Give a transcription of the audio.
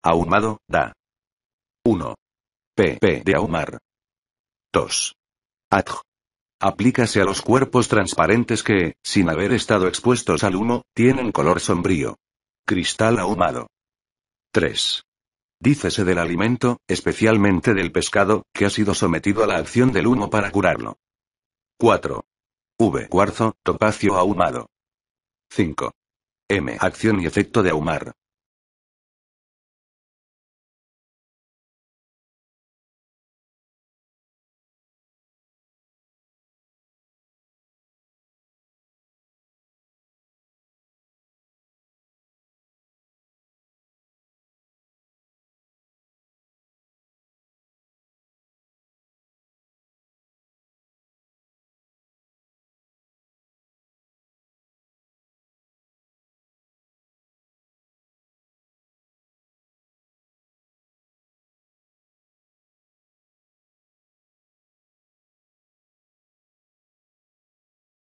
Ahumado, da. 1. pp de ahumar. 2. Adj. Aplícase a los cuerpos transparentes que, sin haber estado expuestos al humo, tienen color sombrío. Cristal ahumado. 3. Dícese del alimento, especialmente del pescado, que ha sido sometido a la acción del humo para curarlo. 4. V. Cuarzo, topacio ahumado. 5. M. Acción y efecto de ahumar.